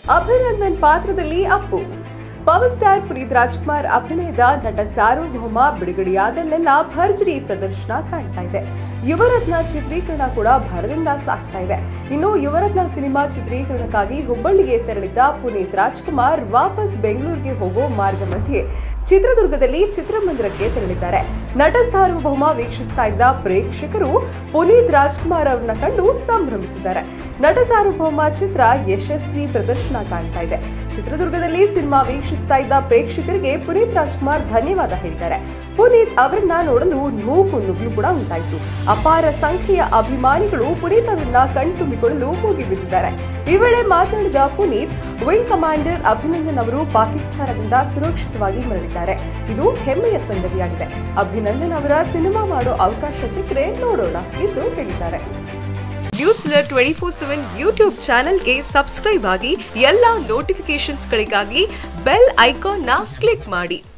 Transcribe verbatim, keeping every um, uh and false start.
ಅಭಿನಂದನ್ ಪಾತ್ರದಲ್ಲಿ Appu. Power star Puneeth Rajkumar ಅಭಿನಯದ ನಟ ಸಾರ್ವಭೌಮ ಬಿಡುಗಡೆಯಾದಲ್ಲೆಲ್ಲ ಭರ್ಜರಿ ಪ್ರದರ್ಶನ ಕಾಣ್ತಾ ಇದೆ. ಯುವರತ್ನ ಚಿತ್ರೀಕರಣ ಕೂಡ ಭರದಿಂದ ಸಾಗ್ತಾ ಇದೆ. ಇನ್ನು ಯುವರತ್ನ ಸಿನಿಮಾ ಚಿತ್ರೀಕರಣಕ್ಕಾಗಿ ಹುಬ್ಬಳ್ಳಿಗೆ ತೆರಳಿದ್ದ ಪುನೀತ್ ರಾಜ್ಕುಮಾರ್ ವಾಪಸ್ ಬೆಂಗಳೂರಿಗೆ ಹೋಗೋ ಮಾರ್ಗ ಮಧ್ಯೆ ಚಿತ್ರದುರ್ಗದಲ್ಲಿ ಚಿತ್ರಮಂದಿರಕ್ಕೆ ತೆರಳಿದ್ದಾರೆ. ನಟ ಸಾರ್ವಭೌಮ ವೀಕ್ಷಿಸ್ತಾ ಇದ್ದ ಪ್ರೇಕ್ಷಕರು ಪುನೀತ್ ರಾಜ್ಕುಮಾರ್ ಅವರನ್ನ ಕಂಡು ಸಂಭ್ರಮಿಸಿದ್ದಾರೆ. ನಟ ಸಾರ್ವಭೌಮ ಚಿತ್ರ ಯಶಸ್ವಿ ಪ್ರದರ್ಶನ ಕಾಣ್ತಾ ಇದೆ. ಚಿತ್ರದುರ್ಗದಲ್ಲಿ ಸಿನಿಮಾ ವೀಕ್ಷಿಸ್ತಾ ಇದ್ದ ಪ್ರೇಕ್ಷಕರಿಗೆ ಪುನೀತ್ ರಾಜ್ಕುಮಾರ್ ಧನ್ಯವಾದ ಹೇಳಿದ್ದಾರೆ. ಪುನೀತ್ ಅವರನ್ನ ನೋಡಲು ನೂಕು ನುಗ್ಲು ಕೂಡ ಉಂಟಾಯಿತು. ಅಪಾರ ಸಂಖ್ಯೆಯ ಅಭಿಮಾನಿಗಳು ಪುನೀತ್ ಅವರನ್ನ ಕಣ್ತುಂಬಿಕೊಳ್ಳಲು ಮುಗಿಬಿದ್ದಿದ್ದಾರೆ. ಈ ವೇಳೆ ಮಾತನಾಡಿದ ಪುನೀತ್, ವಿಂಗ್ ಕಮಾಂಡರ್ ಅಭಿನಂದನ್ ಅವರು ಪಾಕಿಸ್ತಾನದಿಂದ ಸುರಕ್ಷಿತವಾಗಿ ಮರಳಿದ್ದಾರೆ. ಇದು ಹೆಮ್ಮೆಯ ಸಂಗತಿಯಾಗಿದೆ. ಅಭಿನಂದನ್ ಅವರ ಸಿನಿಮಾ ಮಾಡೋ ಅವಕಾಶ ಸಿಕ್ಕರೆ ನೋಡೋಣ ಎಂದು ಹೇಳಿದ್ದಾರೆ. News twenty four seven YouTube ಚಾನೆಲ್ಗೆ ಸಬ್ಸ್ಕ್ರೈಬ್ ಆಗಿ, ಎಲ್ಲ ನೋಟಿಫಿಕೇಶನ್ಸ್ಗಳಿಗಾಗಿ ಬೆಲ್ ಐಕಾನ್ನ ಕ್ಲಿಕ್ ಮಾಡಿ.